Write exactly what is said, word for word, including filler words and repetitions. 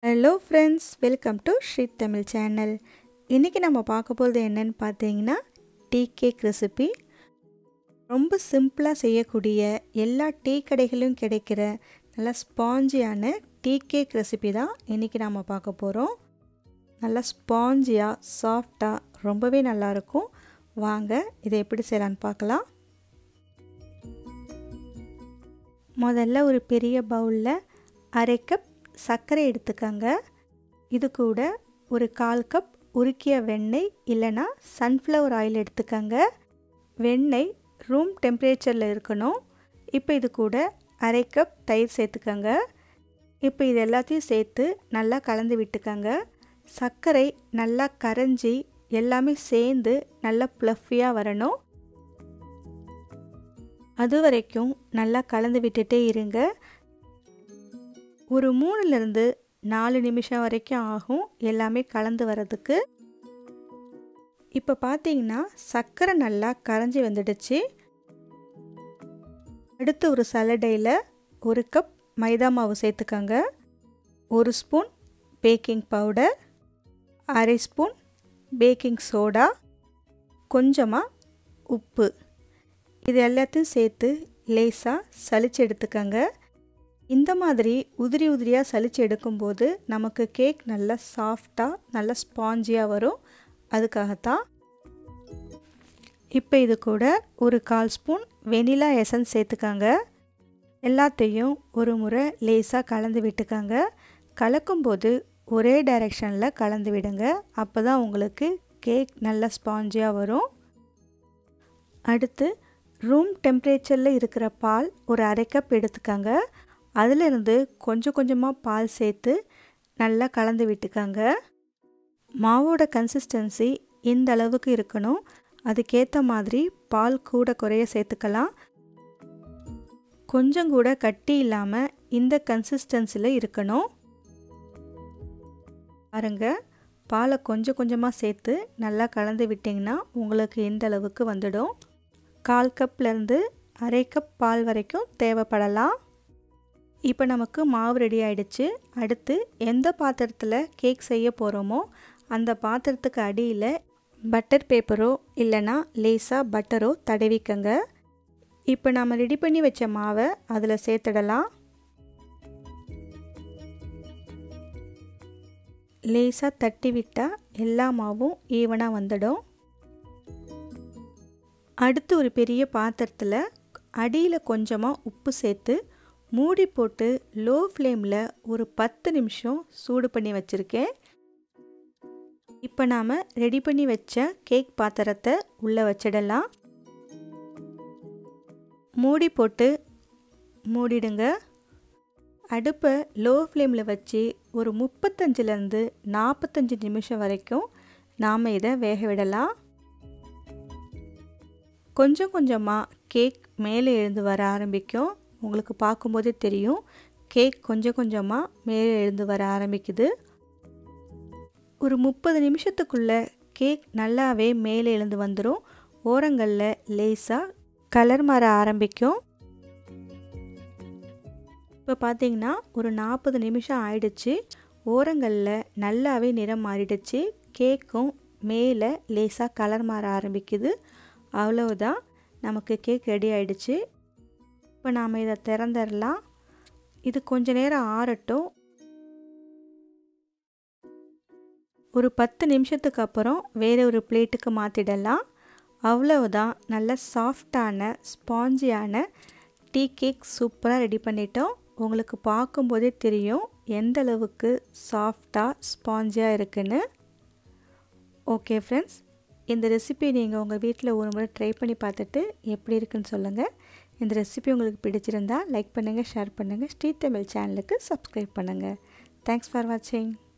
Hello friends, welcome to Shri Tamil channel. இன்னைக்கு நம்ம பார்க்க போறது என்னன்னு பார்த்தீங்கன்னா டீ கேக் ரெசிபி. ரொம்ப சிம்பிளா செய்யக்கூடிய எல்லா டீ கடைகளிலும் கிடைக்கிற நல்ல ஸ்பாஞ்சியான டீ கேக் ரெசிபி தான் இன்னைக்கு நாம பார்க்க போறோம். நல்ல ஸ்பாஞ்சியா, சாஃப்ட்டா ரொம்பவே நல்லா இருக்கும். வாங்க இதை எப்படி செய்யலாம்னு பார்க்கலாம். முதல்ல ஒரு பெரிய பவுல்ல அரை கப் சர்க்கரை எடுத்துக்கங்க. இது கூட ஒரு கால் கப் உருக்கிய வெண்ணெய் இல்லைனா சன்ஃப்ளவர் ஆயில் எடுத்துக்கங்க. வெண்ணெய் ரூம் டெம்பரேச்சரில் இருக்கணும். இப்போ இது கூட அரை கப் தயிர் சேர்த்துக்கங்க. இப்போ இது எல்லாத்தையும் சேர்த்து நல்லா கலந்து விட்டுக்கங்க. சர்க்கரை நல்லா கரைஞ்சி எல்லாமே சேர்ந்து நல்லா ப்ளஃபியாக வரணும். அது வரைக்கும் நல்லா கலந்து விட்டுட்டே இருங்க. ஒரு மூணுலேருந்து நாலு நிமிஷம் வரைக்கும் ஆகும் எல்லாமே கலந்து வரதுக்கு. இப்போ பார்த்தீங்கன்னா சர்க்கரை நல்லா கரைஞ்சி வந்துடுச்சு. அடுத்து ஒரு சல்லடையில் ஒரு கப் மைதா மாவு சேர்த்துக்கங்க. ஒரு ஸ்பூன் பேக்கிங் பவுடர், அரை ஸ்பூன் பேக்கிங் சோடா, கொஞ்சமாக உப்பு, இது எல்லாத்தையும் சேர்த்து லேசாக சலிச்சு எடுத்துக்கங்க. இந்த மாதிரி உதிரி உதிரியாக சலிச்சு எடுக்கும்போது நமக்கு கேக் நல்லா சாஃப்டாக நல்லா ஸ்பாஞ்சியாக வரும். அதுக்காகத்தான். இப்போ இது கூட ஒரு கால் ஸ்பூன் வெனிலா எசன்ஸ் சேர்த்துக்கங்க. எல்லாத்தையும் ஒரு முறை லேசாக கலந்து விட்டுக்கங்க. கலக்கும்போது ஒரே டைரெக்ஷனில் கலந்து விடுங்க. அப்போ தான் உங்களுக்கு கேக் நல்லா ஸ்பாஞ்சியாக வரும். அடுத்து ரூம் டெம்பரேச்சரில் இருக்கிற பால் ஒரு அரை கப் எடுத்துக்கங்க. அதிலிருந்து கொஞ்சம் கொஞ்சமாக பால் சேர்த்து நல்லா கலந்து விட்டுக்கங்க. மாவோட கன்சிஸ்டன்சி இந்த அளவுக்கு இருக்கணும். அதுக்கேற்ற மாதிரி பால் கூட குறைய சேர்த்துக்கலாம். கொஞ்சம் கூட கட்டி இல்லாமல் இந்த கன்சிஸ்டன்சியில் இருக்கணும். பாருங்க, பாலை கொஞ்சம் கொஞ்சமாக சேர்த்து நல்லா கலந்து விட்டிங்கன்னா உங்களுக்கு இந்த அளவுக்கு வந்துடும். கால் கப்லேருந்து அரை கப் பால் வரைக்கும் தேவைப்படலாம். இப்போ நமக்கு மாவு ரெடி ஆகிடுச்சு. அடுத்து எந்த பாத்திரத்தில் கேக் செய்ய போகிறோமோ அந்த பாத்திரத்துக்கு அடியில் பட்டர் பேப்பரோ இல்லைனா லேசாக பட்டரோ தடவிக்கங்க. இப்போ நம்ம ரெடி பண்ணி வச்ச மாவை அதில் சேர்த்துடலாம். லேசாக தட்டி விட்டால் எல்லா மாவும் ஈவனாக வந்துடும். அடுத்து ஒரு பெரிய பாத்திரத்தில் அடியில் கொஞ்சமாக உப்பு சேர்த்து மூடி போட்டு லோ ஃப்ளேமில் ஒரு பத்து நிமிஷம் சூடு பண்ணி வச்சுருக்கேன். இப்போ நாம் ரெடி பண்ணி வச்ச கேக் பாத்திரத்தை உள்ளே வச்சிடலாம். மூடி போட்டு மூடிடுங்க. அடுப்பை லோ ஃப்ளேமில் வச்சு ஒரு முப்பத்தஞ்சிலேருந்து நாற்பத்தஞ்சு நிமிஷம் வரைக்கும் நாம் இதை வேக விடலாம். கொஞ்சம் கொஞ்சமாக கேக் மேலே எழுந்து வர ஆரம்பிக்கும். உங்களுக்கு பார்க்கும்போதே தெரியும் கேக் கொஞ்சம் கொஞ்சமாக மேலே எழுந்து வர ஆரம்பிக்குது. ஒரு முப்பது நிமிஷத்துக்குள்ளே கேக் நல்லாவே மேலே எழுந்து வந்துடும். ஓரங்களில் லேசாக கலர் மாற ஆரம்பிக்கும். இப்போ பார்த்தீங்கன்னா ஒரு நாற்பது நிமிஷம் ஆயிடுச்சு. ஓரங்களில் நல்லாவே நிறம் மாறிடுச்சு. கேக்கும் மேலே லேசாக கலர் மாற ஆரம்பிக்குது. அவ்வளவுதான், நமக்கு கேக் ரெடி ஆயிடுச்சு. இப்போ நாம் இதை திறந்துடலாம். இது கொஞ்ச நேரம் ஆறட்டும். ஒரு பத்து நிமிஷத்துக்கு அப்புறம் வேறு ஒரு பிளேட்டுக்கு மாற்றிடலாம். அவ்வளவுதான், நல்ல சாஃப்டான ஸ்பாஞ்சியான டீ கேக் சூப்பராக ரெடி பண்ணிட்டோம். உங்களுக்கு பார்க்கும்போதே தெரியும் எந்த அளவுக்கு சாஃப்டாக ஸ்பாஞ்சியாக இருக்குன்னு. ஓகே ஃப்ரெண்ட்ஸ், இந்த ரெசிபி நீங்கள் உங்கள் வீட்டில் ஒரு முறை ட்ரை பண்ணி பார்த்துட்டு எப்படி இருக்குன்னு சொல்லுங்கள். இந்த ரெசிபி உங்களுக்கு பிடிச்சிருந்தா லைக் பண்ணுங்கள், ஷேர் பண்ணுங்கள். ஸ்ரீ தமிழ் சேனலுக்கு சப்ஸ்கிரைப் பண்ணுங்கள். தேங்க்ஸ் ஃபார் வாட்சிங்.